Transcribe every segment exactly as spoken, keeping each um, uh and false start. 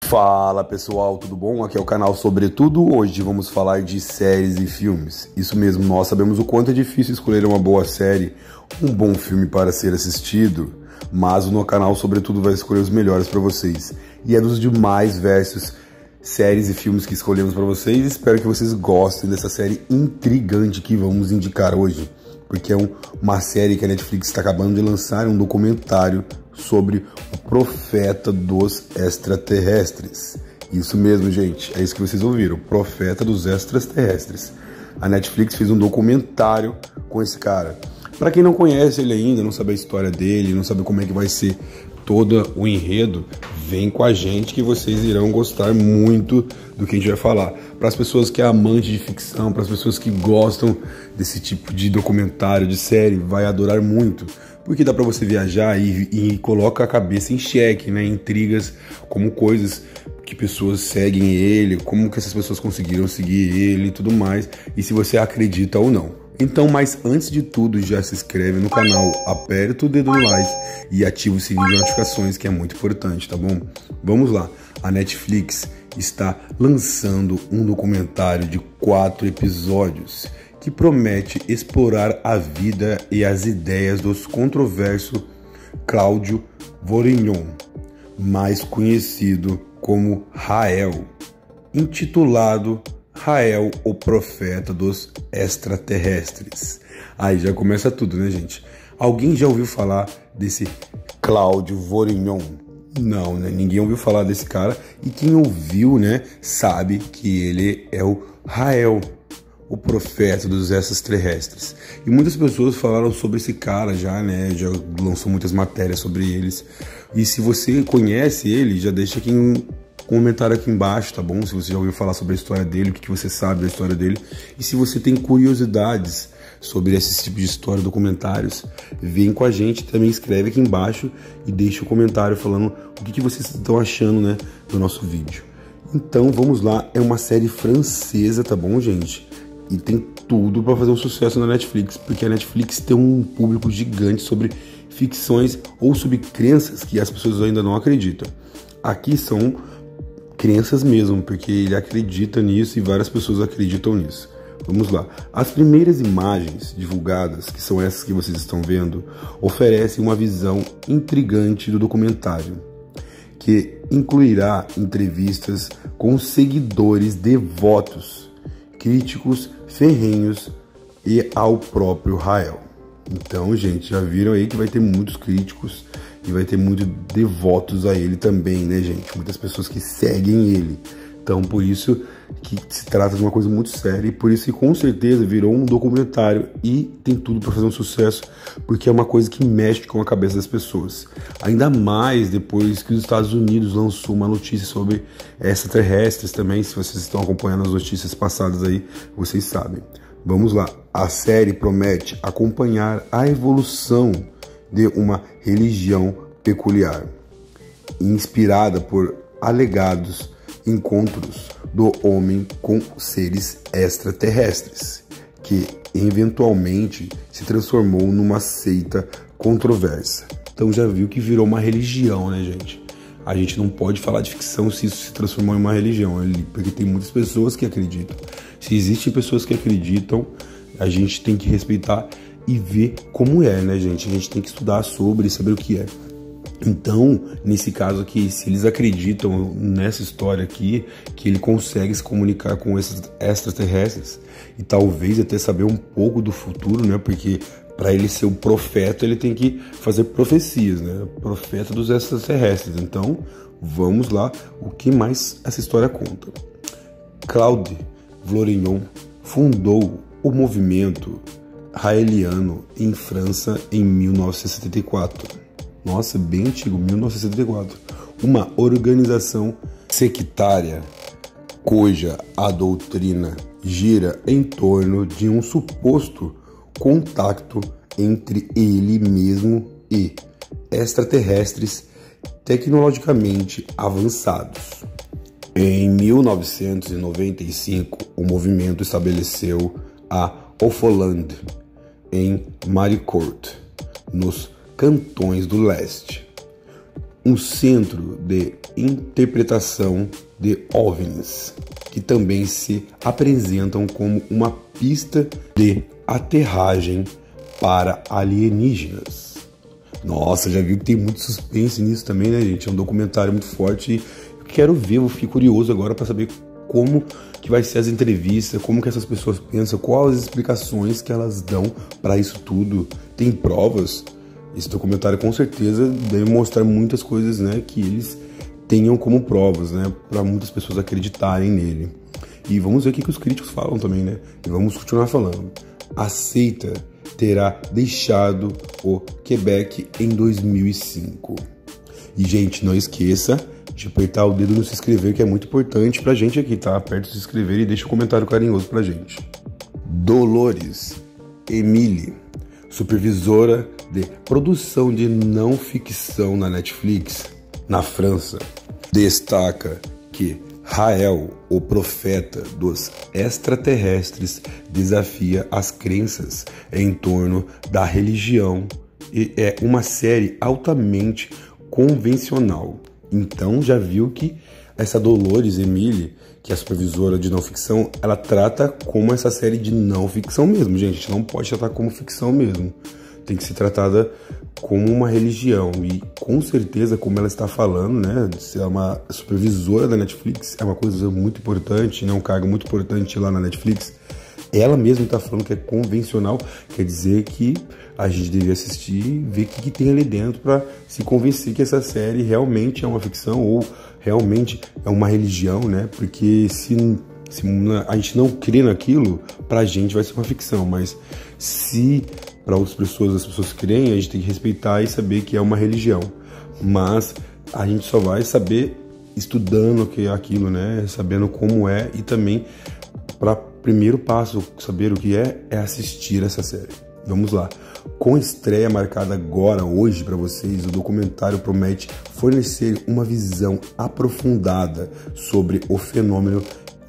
Fala pessoal, tudo bom? Aqui é o canal Sobretudo. Hoje vamos falar de séries e filmes. Isso mesmo, nós sabemos o quanto é difícil escolher uma boa série, um bom filme para ser assistido, mas o no canal Sobretudo vai escolher os melhores para vocês. E é dos demais versos séries e filmes que escolhemos para vocês. Espero que vocês gostem dessa série intrigante que vamos indicar hoje, porque é um, uma série que a Netflix está acabando de lançar, um documentário sobre o profeta dos extraterrestres. Isso mesmo, gente, é isso que vocês ouviram, o profeta dos extraterrestres. A Netflix fez um documentário com esse cara. Para quem não conhece ele ainda, não sabe a história dele, não sabe como é que vai ser todo o enredo, vem com a gente que vocês irão gostar muito do que a gente vai falar. Para as pessoas que é amante de ficção, para as pessoas que gostam desse tipo de documentário, de série, vai adorar muito, porque dá para você viajar e, e coloca a cabeça em xeque, né? Intrigas como coisas que pessoas seguem ele, como que essas pessoas conseguiram seguir ele e tudo mais, e se você acredita ou não. Então, mas antes de tudo, já se inscreve no canal, aperta o dedo no like e ativa o sininho de notificações, que é muito importante, tá bom? Vamos lá, a Netflix está lançando um documentário de quatro episódios que promete explorar a vida e as ideias dos controverso Cláudio Vorignon, mais conhecido como Rael, intitulado Rael, o profeta dos extraterrestres. Aí já começa tudo, né, gente? Alguém já ouviu falar desse Cláudio Vorignon? Não, né? Ninguém ouviu falar desse cara. E quem ouviu, né, sabe que ele é o Rael, o profeta dos extraterrestres. E muitas pessoas falaram sobre esse cara já, né? Já lançou muitas matérias sobre eles. E se você conhece ele, já deixa aqui um comentário aqui embaixo, tá bom? Se você já ouviu falar sobre a história dele, o que você sabe da história dele. E se você tem curiosidades sobre esse tipo de história, documentários, vem com a gente, também escreve aqui embaixo e deixa um comentário falando o que vocês estão achando, né, do nosso vídeo. Então vamos lá, é uma série francesa, tá bom, gente? E tem tudo para fazer um sucesso na Netflix, porque a Netflix tem um público gigante sobre ficções ou sobre crenças que as pessoas ainda não acreditam. Aqui são crenças mesmo, porque ele acredita nisso e várias pessoas acreditam nisso. Vamos lá. As primeiras imagens divulgadas, que são essas que vocês estão vendo, oferecem uma visão intrigante do documentário, que incluirá entrevistas com seguidores devotos, críticos ferrenhos e ao próprio Rael. Então, gente, já viram aí que vai ter muitos críticos e vai ter muitos devotos a ele também, né, gente? Muitas pessoas que seguem ele. Então, por isso que se trata de uma coisa muito séria e por isso que com certeza virou um documentário e tem tudo para fazer um sucesso, porque é uma coisa que mexe com a cabeça das pessoas. Ainda mais depois que os Estados Unidos lançou uma notícia sobre extraterrestres também. Se vocês estão acompanhando as notícias passadas aí, vocês sabem. Vamos lá. A série promete acompanhar a evolução de uma religião peculiar, inspirada por alegados encontros do homem com seres extraterrestres, que eventualmente se transformou numa seita controversa. Então já viu que virou uma religião, né, gente? A gente não pode falar de ficção se isso se transformou em uma religião, porque tem muitas pessoas que acreditam. Se existem pessoas que acreditam, a gente tem que respeitar e ver como é, né, gente? A gente tem que estudar sobre e saber o que é. Então, nesse caso aqui, se eles acreditam nessa história aqui, que ele consegue se comunicar com esses extraterrestres e talvez até saber um pouco do futuro, né? Porque para ele ser o profeta, ele tem que fazer profecias, né? Profeta dos extraterrestres. Então, vamos lá, o que mais essa história conta. Cláudio Vorignon fundou o movimento raeliano em França em mil novecentos e setenta e quatro. Nossa, bem antigo, mil novecentos e setenta e quatro. Uma organização sectária cuja a doutrina gira em torno de um suposto contato entre ele mesmo e extraterrestres tecnologicamente avançados. Em mil novecentos e noventa e cinco, o movimento estabeleceu a Offoland em Maricourt, nos Cantões do Leste, um centro de interpretação de OVNIs, que também se apresentam como uma pista de aterragem para alienígenas. Nossa, já viu que tem muito suspense nisso também, né, gente? É um documentário muito forte e eu quero ver, eu fiquei curioso agora para saber como que vai ser as entrevistas, como que essas pessoas pensam, quais as explicações que elas dão para isso tudo. Tem provas? Esse documentário com certeza deve mostrar muitas coisas, né, que eles tenham como provas, né, para muitas pessoas acreditarem nele. E vamos ver o que, que os críticos falam também, né? E vamos continuar falando. A seita terá deixado o Quebec em dois mil e cinco. E, gente, não esqueça de apertar o dedo no se inscrever, que é muito importante pra gente aqui, tá? Aperta o se inscrever e deixa um comentário carinhoso pra gente. Dolores Emily, supervisora de produção de não ficção na Netflix, na França, destaca que Rael, o profeta dos extraterrestres, desafia as crenças em torno da religião e é uma série altamente convencional. Então já viu que essa Dolores Emily, que é a supervisora de não ficção, ela trata como essa série de não ficção mesmo, gente. A gente não pode tratar como ficção mesmo. Tem que ser tratada como uma religião. E com certeza, como ela está falando, né, de ser uma supervisora da Netflix, é uma coisa muito importante, né, um cargo muito importante lá na Netflix. Ela mesma está falando que é convencional, quer dizer que a gente deveria assistir e ver o que, que tem ali dentro para se convencer que essa série realmente é uma ficção ou realmente é uma religião, né? Porque se, se a gente não crê naquilo, pra gente vai ser uma ficção, mas se para outras pessoas as pessoas creem, a gente tem que respeitar e saber que é uma religião. Mas a gente só vai saber estudando o que é aquilo, né? Sabendo como é e também para primeiro passo, saber o que é, é assistir essa série. Vamos lá. Com estreia marcada agora, hoje, para vocês, o documentário promete fornecer uma visão aprofundada sobre o fenômeno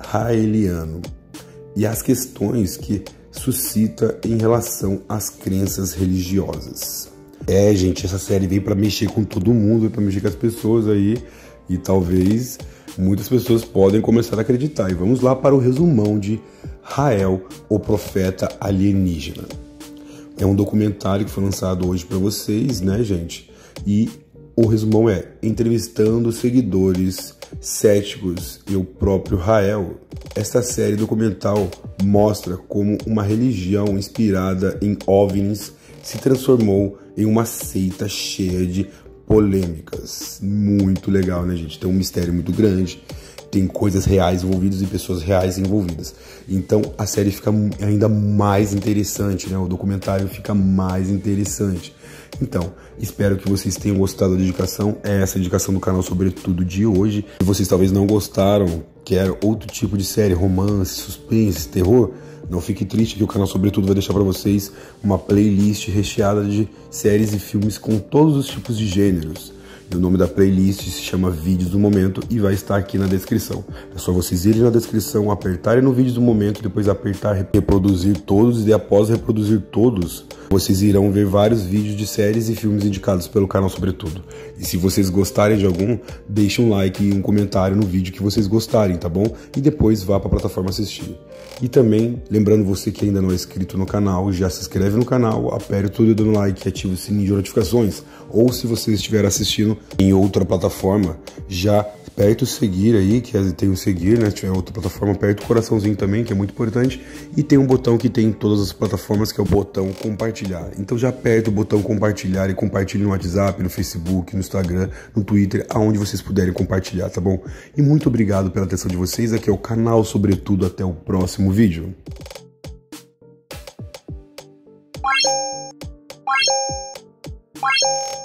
raeliano e as questões que suscita em relação às crenças religiosas. É, gente, essa série veio para mexer com todo mundo, para mexer com as pessoas aí, e talvez muitas pessoas podem começar a acreditar. E vamos lá para o resumão de Rael, o profeta alienígena. É um documentário que foi lançado hoje para vocês, né, gente? E o resumão é: entrevistando seguidores céticos e o próprio Rael. Esta série documental mostra como uma religião inspirada em OVNIs se transformou em uma seita cheia de polêmicas. Muito legal, né, gente? Tem um mistério muito grande, tem coisas reais envolvidas e pessoas reais envolvidas. Então a série fica ainda mais interessante, né? O documentário fica mais interessante. Então, espero que vocês tenham gostado da dedicação. É essa a dedicação do canal Sobretudo de hoje. Se vocês talvez não gostaram, quer outro tipo de série, romance, suspense, terror, não fique triste que o canal Sobretudo vai deixar para vocês uma playlist recheada de séries e filmes com todos os tipos de gêneros. E o nome da playlist se chama Vídeos do Momento e vai estar aqui na descrição. É só vocês irem na descrição, apertarem no Vídeos do Momento, depois apertar reproduzir todos e após reproduzir todos, vocês irão ver vários vídeos de séries e filmes indicados pelo canal Sobretudo. E se vocês gostarem de algum, deixem um like e um comentário no vídeo que vocês gostarem, tá bom? E depois vá para a plataforma assistir. E também, lembrando você que ainda não é inscrito no canal, já se inscreve no canal, aperta o dedo no like e ativa o sininho de notificações. Ou se você estiver assistindo em outra plataforma, já aperta o seguir aí, que tem o seguir, né? Se tiver outra plataforma, aperta o coraçãozinho também, que é muito importante. E tem um botão que tem em todas as plataformas, que é o botão compartilhar. Então já aperta o botão compartilhar e compartilhe no WhatsApp, no Facebook, no Instagram, no Twitter, aonde vocês puderem compartilhar, tá bom? E muito obrigado pela atenção de vocês. Aqui é o canal Sobretudo. Até o próximo vídeo. Bye.